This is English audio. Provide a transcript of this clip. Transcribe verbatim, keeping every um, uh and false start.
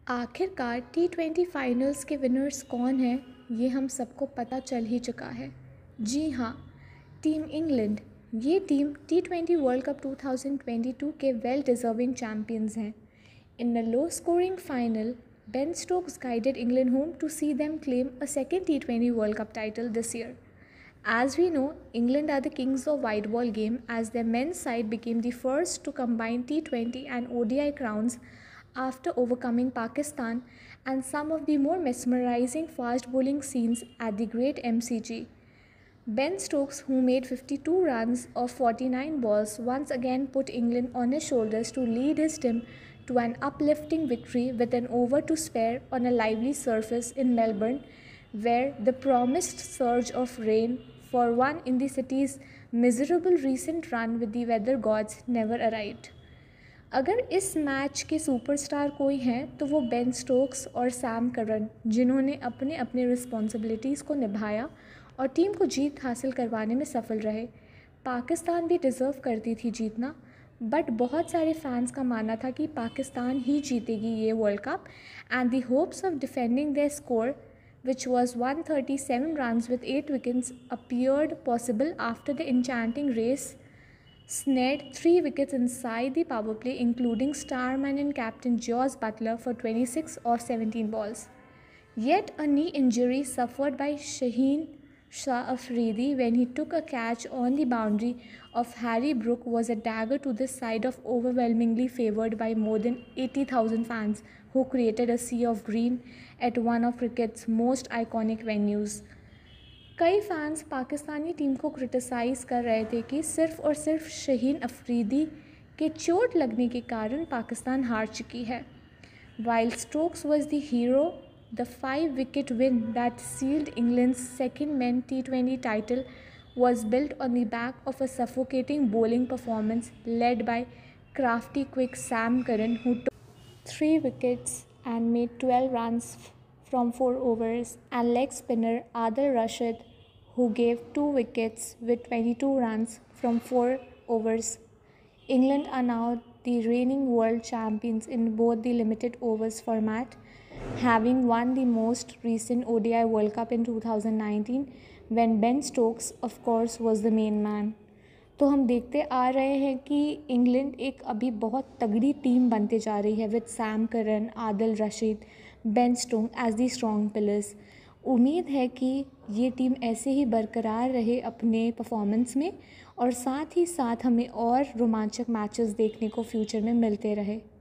आखिरकार T twenty finals के winners कौन हैं ये हम सबको पता चल ही चुका है। जी हाँ, टीम इंग्लैंड। ये team T twenty world cup two thousand twenty two के वेल डिजर्विंग चैम्पियंस हैं। In a low scoring final, Ben Stokes guided England home to see them claim a second T twenty World Cup title this year. As we know, England are the kings of white ball game as their men's side became the first to combine T twenty and O D I crowns after overcoming Pakistan and some of the more mesmerizing fast bowling scenes at the Great M C G. Ben Stokes, who made fifty-two runs of forty-nine balls, once again put England on his shoulders to lead his team to an uplifting victory with an over to spare on a lively surface in Melbourne, where the promised surge of rain for one in the city's miserable recent run with the weather gods never arrived. अगर इस match के superstar कोई हैं तो वो Ben Stokes और Sam Curran, जिन्होंने अपने अपने रिस्पॉन्सिबिलिटीज़ को निभाया और टीम को जीत हासिल करवाने में सफल रहे। पाकिस्तान भी डिज़र्व करती थी जीतना, बट बहुत सारे फैंस का मानना था कि पाकिस्तान ही जीतेगी ये world cup and the hopes of defending their score which was one hundred thirty-seven runs with eight wickets appeared possible after the enchanting race snared three wickets inside the power play, including starman and captain Jos Buttler for twenty-six of seventeen balls. Yet a knee injury suffered by Shaheen Shah Afridi when he took a catch on the boundary of Harry Brook was a dagger to the side of overwhelmingly favoured by more than eighty thousand fans who created a sea of green at one of cricket's most iconic venues. कई fans Pakistani team को criticise कर रहे थे कि सिर्फ और सिर्फ शहीन अफरीदी के चोट लगने के कारण पाकिस्तान हार चुकी है. While Stokes was the hero, the five-wicket win that sealed England's second men's T twenty title was built on the back of a suffocating bowling performance led by crafty quick Sam Curran, who took three wickets and made twelve runs from four overs, and leg spinner Adil Rashid, who gave two wickets with twenty-two runs from four overs. England are now the reigning world champions in both the limited overs format, having won the most recent O D I World Cup in two thousand nineteen when Ben Stokes of course was the main man. तो हम देखते आ रहे हैं कि England एक अभी बहुत तगड़ी टीम बनते जा रही है with Sam Curran, Adil Rashid, Ben Stokes as the strong pillars. उम्मीद है कि ये टीम ऐसे ही बरकरार रहे अपने परफॉर्मेंस में और साथ ही साथ हमें और रोमांचक मैचेस देखने को फ्यूचर में मिलते रहे.